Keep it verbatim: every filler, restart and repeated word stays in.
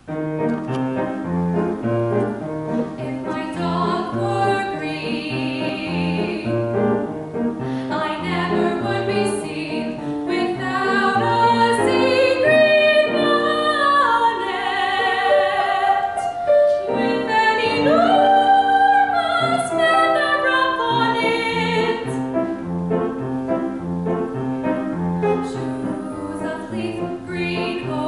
If my dog were green, I never would be seen without a sea green bonnet, with an enormous feather ruff on it. Shoes of leaf green.